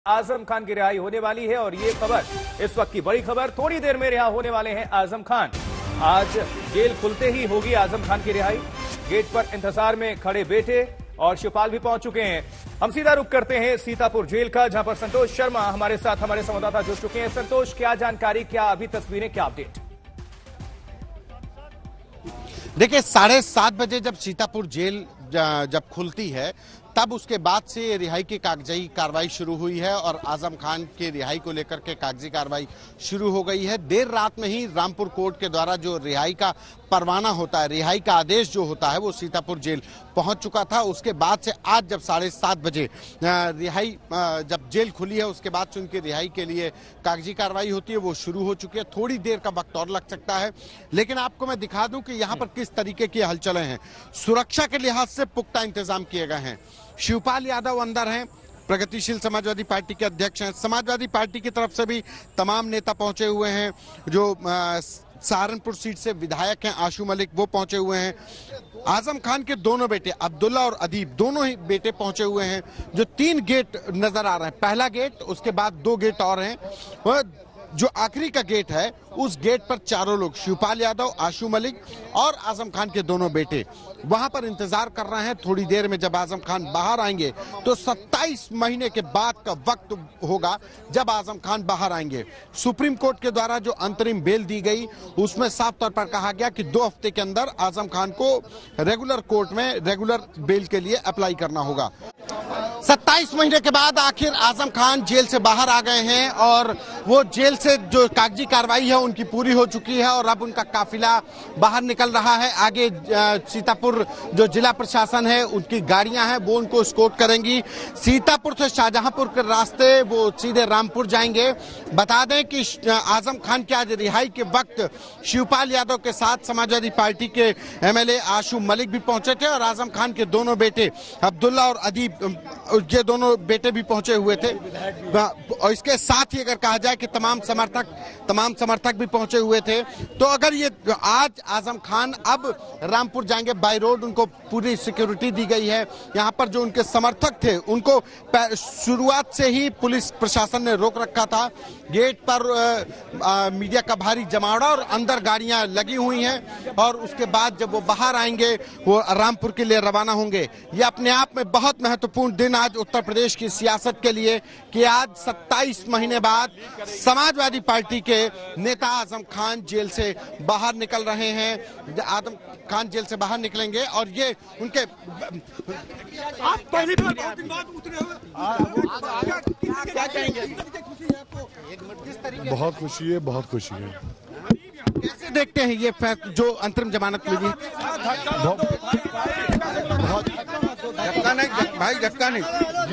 आजम खान की रिहाई होने वाली है और ये खबर इस वक्त की बड़ी खबर, थोड़ी देर में रिहा होने वाले हैं आजम खान। आज जेल खुलते ही होगी आजम खान की रिहाई। गेट पर इंतजार में खड़े बेटे और शिवपाल भी पहुंच चुके हैं। हम सीधा रुख करते हैं सीतापुर जेल का, जहां पर संतोष शर्मा हमारे साथ हमारे संवाददाता जुड़ चुके हैं। संतोष, क्या जानकारी, क्या अभी तस्वीरें, क्या अपडेट? देखिए, 7:30 बजे जब सीतापुर जेल जब खुलती है तब उसके बाद से रिहाई की कागजी कार्रवाई शुरू हुई है और आजम खान की रिहाई को लेकर के कागजी कार्रवाई शुरू हो गई है। देर रात में ही रामपुर कोर्ट के द्वारा जो रिहाई का परवाना होता है, रिहाई का आदेश जो होता है, वो सीतापुर जेल पहुंच चुका था। उसके बाद से आज जब 7:30 बजे रिहाई जब जेल खुली है, उसके बाद से उनकी रिहाई के लिए कागजी कार्रवाई होती है, वो शुरू हो चुकी है। थोड़ी देर का वक्त और लग सकता है, लेकिन आपको मैं दिखा दूं कि यहाँ पर किस तरीके की हलचलें हैं। सुरक्षा के लिहाज से पुख्ता इंतजाम किए गए हैं। शिवपाल यादव अंदर हैं, प्रगतिशील समाजवादी पार्टी के अध्यक्ष हैं। समाजवादी पार्टी की तरफ से भी तमाम नेता पहुंचे हुए हैं। जो सहारनपुर सीट से विधायक हैं आशू मलिक, वो पहुंचे हुए हैं। आजम खान के दोनों बेटे अब्दुल्ला और अदीब, दोनों ही बेटे पहुंचे हुए हैं। जो 3 गेट नजर आ रहे हैं, पहला गेट, उसके बाद 2 गेट और हैं। जो आखिरी का गेट है, उस गेट पर चारों लोग, शिवपाल यादव, आशू मलिक और आजम खान के दोनों बेटे, वहां पर इंतजार कर रहे हैं। थोड़ी देर में जब आजम खान बाहर आएंगे तो 27 महीने के बाद का वक्त होगा जब आजम खान बाहर आएंगे। सुप्रीम कोर्ट के द्वारा जो अंतरिम बेल दी गई, उसमें साफ तौर पर कहा गया कि 2 हफ्ते के अंदर आजम खान को रेगुलर कोर्ट में रेगुलर बेल के लिए अप्लाई करना होगा। 27 महीने के बाद आखिर आजम खान जेल से बाहर आ गए हैं और वो जेल से जो कागजी कार्रवाई है उनकी पूरी हो चुकी है और अब उनका काफिला बाहर निकल रहा है। आगे सीतापुर जो जिला प्रशासन है, उनकी गाड़ियां हैं, वो उनको एस्कॉर्ट करेंगी। सीतापुर से शाहजहांपुर के रास्ते वो सीधे रामपुर जाएंगे। बता दें कि आजम खान की आज रिहाई के वक्त शिवपाल यादव के साथ समाजवादी पार्टी के एमएलए आशू मलिक भी पहुंचे थे और आजम खान के दोनों बेटे अब्दुल्ला और अदीब, ये दोनों बेटे भी पहुंचे हुए थे। और इसके साथ ही अगर कहा जाए कि तमाम समर्थक भी पहुंचे हुए थे। तो अगर ये आज आजम खान अब रामपुर जाएंगे बाय रोड, उनको पूरी सिक्योरिटी दी गई है। यहाँ पर जो उनके समर्थक थे, उनको शुरुआत से ही पुलिस प्रशासन ने रोक रखा था। गेट पर मीडिया का भारी जमावड़ा और अंदर गाड़ियां लगी हुई हैं और उसके बाद जब वो बाहर आएंगे, वो रामपुर के लिए रवाना होंगे। ये अपने आप में बहुत महत्वपूर्ण दिन आज उत्तर प्रदेश की सियासत के लिए कि आज 27 महीने बाद समाजवादी पार्टी के नेता आजम खान जेल से बाहर निकल रहे हैं। आजम खान जेल से बाहर निकलेंगे और ये उनके आप पहली बार बहुत दिन बाद उतरे हो, क्या कहेंगे? बहुत खुशी है, बहुत खुशी है। कैसे देखते हैं ये जो अंतरिम जमानत मिली? बहुत झटका नहीं भाई, झटका नहीं।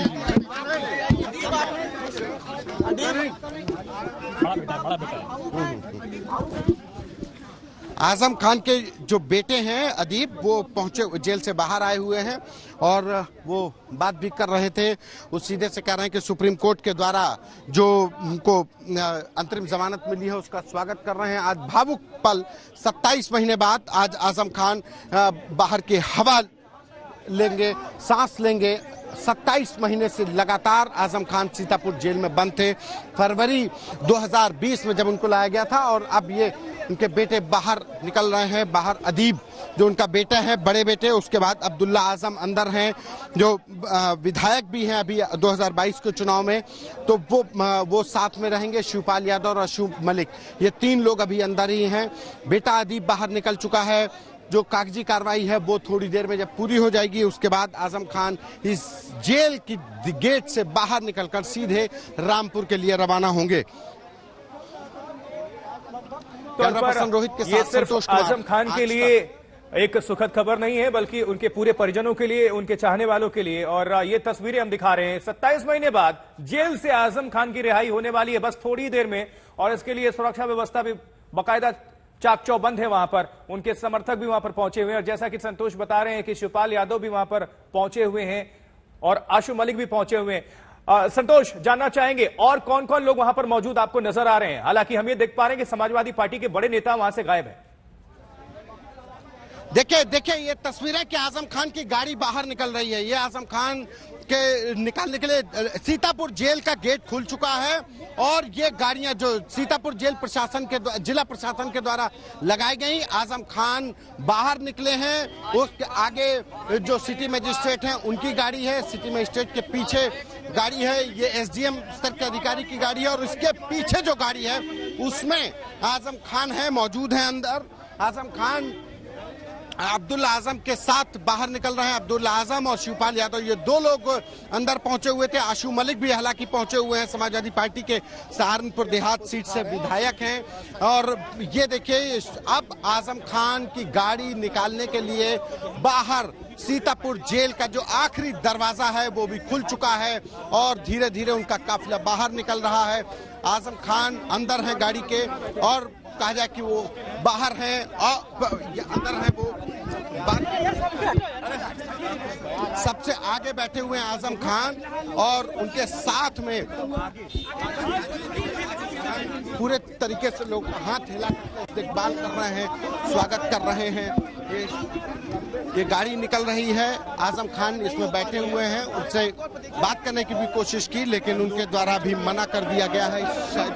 आजम खान के जो बेटे हैं अदीब, वो पहुंचे, जेल से बाहर आए हुए हैं और वो बात भी कर रहे थे। वो सीधे से कह रहे हैं कि सुप्रीम कोर्ट के द्वारा जो उनको अंतरिम जमानत मिली है उसका स्वागत कर रहे हैं। आज भावुक पल, 27 महीने बाद आज आजम खान बाहर की हवा लेंगे, सांस लेंगे। 27 महीने से लगातार आजम खान सीतापुर जेल में बंद थे। फरवरी 2020 में जब उनको लाया गया था और अब ये उनके बेटे बाहर निकल रहे हैं। बाहर अदीब जो उनका बेटा है, बड़े बेटे, उसके बाद अब्दुल्ला आजम अंदर हैं, जो विधायक भी हैं अभी 2022 के चुनाव में, तो वो साथ में रहेंगे। शिवपाल यादव और आशू मलिक, ये 3 लोग अभी अंदर ही हैं। बेटा अदीब बाहर निकल चुका है। जो कागजी कार्रवाई है वो थोड़ी देर में जब पूरी हो जाएगी, उसके बाद आजम खान इस जेल की गेट से बाहर निकलकर सीधे रामपुर के लिए रवाना होंगे। रोहित के साथ सिर्फ आजम खान के लिए एक सुखद खबर नहीं है, बल्कि उनके पूरे परिजनों के लिए, उनके चाहने वालों के लिए। और ये तस्वीरें हम दिखा रहे हैं, 27 महीने बाद जेल से आजम खान की रिहाई होने वाली है बस थोड़ी देर में। और इसके लिए सुरक्षा व्यवस्था भी बाकायदा चाक चौबंद है। वहां पर उनके समर्थक भी वहां पर पहुंचे हुए हैं और जैसा कि संतोष बता रहे हैं कि शिवपाल यादव भी वहां पर पहुंचे हुए हैं और आशू मलिक भी पहुंचे हुए हैं। संतोष, जानना चाहेंगे और कौन कौन लोग वहां पर मौजूद आपको नजर आ रहे हैं? हालांकि हम ये देख पा रहे हैं कि समाजवादी पार्टी के बड़े नेता वहां से गायब है। देखिए ये तस्वीरें कि आजम खान की गाड़ी बाहर निकल रही है। ये आजम खान के निकालने के लिए सीतापुर जेल का गेट खुल चुका है और ये गाड़ियां जो सीतापुर जेल प्रशासन के जिला प्रशासन के द्वारा लगाई गई, आजम खान बाहर निकले हैं। उसके आगे जो सिटी मजिस्ट्रेट हैं उनकी गाड़ी है, सिटी मजिस्ट्रेट के पीछे गाड़ी है, ये एसडीएम स्तर के अधिकारी की गाड़ी है और इसके पीछे जो गाड़ी है उसमें आजम खान है, मौजूद है अंदर। आजम खान अब्दुल्ला आजम के साथ बाहर निकल रहे हैं। अब्दुल्ला आजम और शिवपाल यादव ये दो लोग अंदर पहुंचे हुए थे। आशु मलिक भी हालांकि पहुंचे हुए हैं, समाजवादी पार्टी के सहारनपुर देहात सीट से विधायक हैं। और ये देखिए अब आजम खान की गाड़ी निकालने के लिए बाहर सीतापुर जेल का जो आखिरी दरवाजा है वो भी खुल चुका है और धीरे धीरे उनका काफिला बाहर निकल रहा है। आजम खान अंदर है गाड़ी के और कहा जाए कि वो बाहर हैं और अंदर है वो सबसे आगे बैठे हुए हैं आजम खान और उनके साथ में पूरे तरीके से लोग हाथ हिलाकर इस्तकबाल कर रहे हैं, स्वागत कर रहे हैं। ये गाड़ी निकल रही है, आजम खान इसमें बैठे हुए हैं। उनसे बात करने की भी कोशिश की लेकिन उनके द्वारा भी मना कर दिया गया है।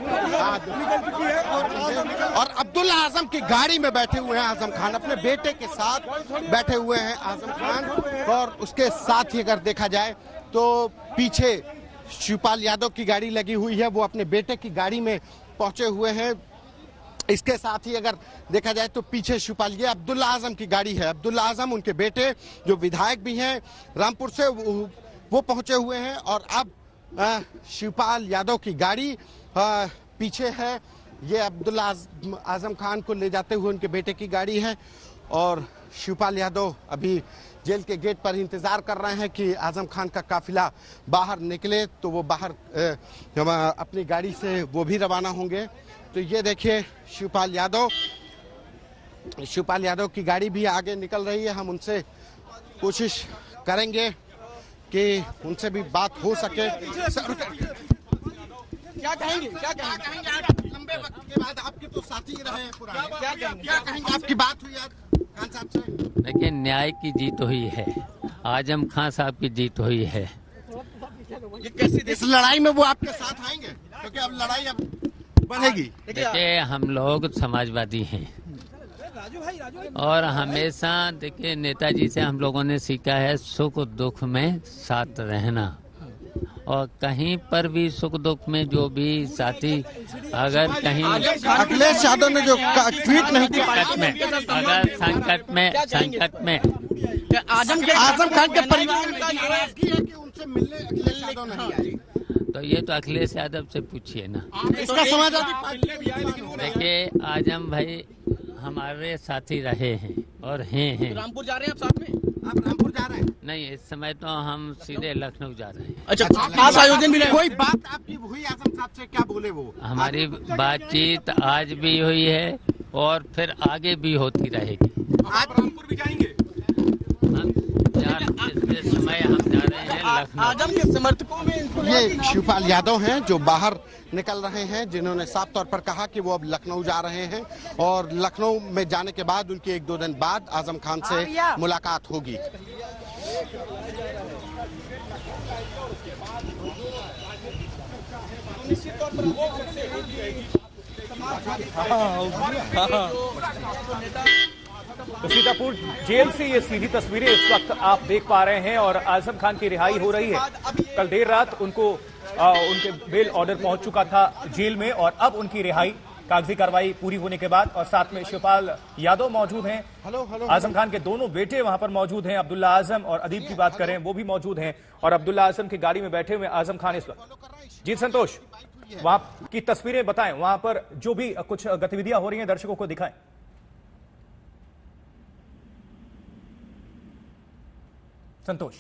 और अब्दुल्ला आजम की गाड़ी में बैठे हुए हैं आजम खान, अपने बेटे के साथ बैठे हुए हैं आजम खान। और उसके साथ ही अगर देखा जाए तो पीछे शिवपाल यादव की गाड़ी लगी हुई है, वो अपने बेटे की गाड़ी में पहुंचे हुए हैं। इसके साथ ही अगर देखा जाए तो पीछे शिवपाल, ये अब्दुल्ला आजम की गाड़ी है। अब्दुल्ला आजम उनके बेटे जो विधायक भी हैं रामपुर से, वो पहुंचे हुए हैं। और अब शिवपाल यादव की गाड़ी पीछे है। ये अब्दुल्ला आजम खान को ले जाते हुए उनके बेटे की गाड़ी है और शिवपाल यादव अभी जेल के गेट पर इंतजार कर रहे हैं कि आजम खान का काफिला बाहर निकले तो वो बाहर अपनी गाड़ी से वो भी रवाना होंगे। तो ये देखिए शिवपाल यादव की गाड़ी भी आगे निकल रही है। हम उनसे कोशिश करेंगे कि उनसे भी बात हो सके। क्या कहेंगे लंबे वक्त के बाद आपके तो साथी रहे हैं पुराने, क्या कहेंगे? आपकी बात हुई खान साहब से? देखिए न्याय की जीत हुई है, आजम खान साहब की जीत हुई है। ये कैसी इस लड़ाई में वो आपके साथ आएंगे क्योंकि अब लड़ाई अब बढ़ेगी? देखिए हम लोग समाजवादी हैं और हमेशा देखिए नेताजी से हम लोगों ने सीखा है सुख दुख में साथ रहना। और कहीं पर भी सुख दुख में जो भी साथी अगर कहीं अखिलेश यादव ने जो ट्वीट नहीं किया, अगर संकट में आजम खान के परिवार की उनसे मिलने अखिलेश यादव नहीं आए, तो ये तो अखिलेश यादव से पूछिए ना। इसका समाजवादी पार्टी देखिए आजम भाई हमारे साथी रहे हैं और हैं। रामपुर जा रहे हैं आप साथ में? आप रामपुर जा रहे हैं? नहीं, इस समय तो हम सीधे लखनऊ जा रहे हैं। अच्छा, खास आयोजन भी रहे? कोई बात आपकी हुई आजम साहब से? क्या बोले वो? हमारी बातचीत आज भी हुई है और फिर आगे भी होती रहेगी। आज रामपुर भी जाएंगे? इस समय हम जा रहे हैं लखनऊ। आजम के समर्थकों में ये शिवपाल यादव हैं जो बाहर निकल रहे हैं, जिन्होंने साफ तौर पर कहा कि वो अब लखनऊ जा रहे हैं और लखनऊ में जाने के बाद उनकी 1-2 दिन बाद आजम खान से मुलाकात होगी। तो सीतापुर जेल से ये सीधी तस्वीरें इस वक्त आप देख पा रहे हैं और आजम खान की रिहाई हो रही है। कल देर रात उनको उनके बेल ऑर्डर पहुंच चुका था जेल में और अब उनकी रिहाई कागजी कार्रवाई पूरी होने के बाद। और साथ में शिवपाल यादव मौजूद हैं, आजम खान के दोनों बेटे वहां पर मौजूद हैं। अब्दुल्ला आजम और अदीब की बात करें वो भी मौजूद हैं और अब्दुल्ला आजम की गाड़ी में बैठे हुए आजम खान इस वक्त। जी संतोष, वहां की तस्वीरें बताएं, वहां पर जो भी कुछ गतिविधियां हो रही हैं दर्शकों को दिखाएं। संतोष,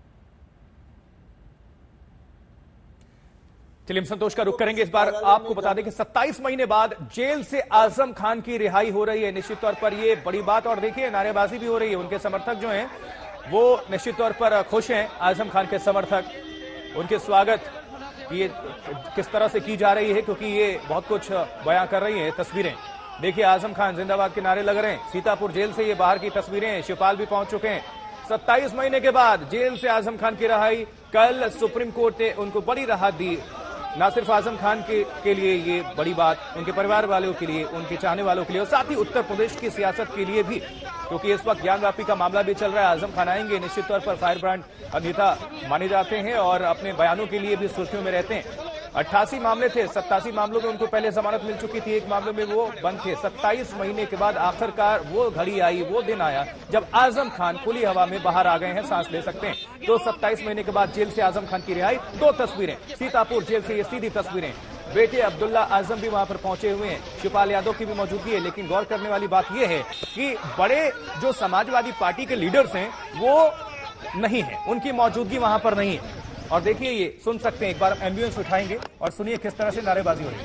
चलिए हम संतोष का रुख करेंगे। इस बार आपको बता दें कि 27 महीने बाद जेल से आजम खान की रिहाई हो रही है। निश्चित तौर पर यह बड़ी बात और देखिए नारेबाजी भी हो रही है। उनके समर्थक जो हैं वो निश्चित तौर पर खुश हैं। आजम खान के समर्थक, उनके स्वागत ये किस तरह से की जा रही है क्योंकि ये बहुत कुछ बयां कर रही है तस्वीरें। देखिए आजम खान जिंदाबाद के नारे लग रहे हैं। सीतापुर जेल से ये बाहर की तस्वीरें हैं। शिवपाल भी पहुंच चुके हैं। 27 महीने के बाद जेल से आजम खान की रिहाई। कल सुप्रीम कोर्ट ने उनको बड़ी राहत दी। ना सिर्फ आजम खान के लिए ये बड़ी बात, उनके परिवार वालों के लिए, उनके चाहने वालों के लिए और साथ ही उत्तर प्रदेश की सियासत के लिए भी, क्योंकि इस वक्त ज्ञानवापी का मामला भी चल रहा है। आजम खान आएंगे, निश्चित तौर पर फायर ब्रांड नेता माने जाते हैं और अपने बयानों के लिए भी सुर्खियों में रहते हैं। 88 मामले थे, 87 मामलों में उनको पहले जमानत मिल चुकी थी, एक मामले में वो बंद थे। 27 महीने के बाद आखिरकार वो घड़ी आई, वो दिन आया जब आजम खान खुली हवा में बाहर आ गए हैं, सांस ले सकते हैं। तो 27 महीने के बाद जेल से आजम खान की रिहाई। 2 तस्वीरें सीतापुर जेल से, ये सीधी तस्वीरें। बेटे अब्दुल्ला आजम भी वहां पर पहुंचे हुए हैं। शिवपाल यादव की भी मौजूदगी है। लेकिन गौर करने वाली बात यह है कि बड़े जो समाजवादी पार्टी के लीडर्स हैं वो नहीं है, उनकी मौजूदगी वहां पर नहीं है। और देखिए, ये सुन सकते हैं, एक बार एम्बुलेंस उठाएंगे और सुनिए किस तरह से नारेबाजी हो रही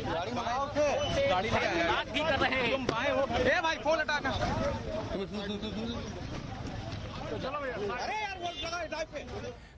है।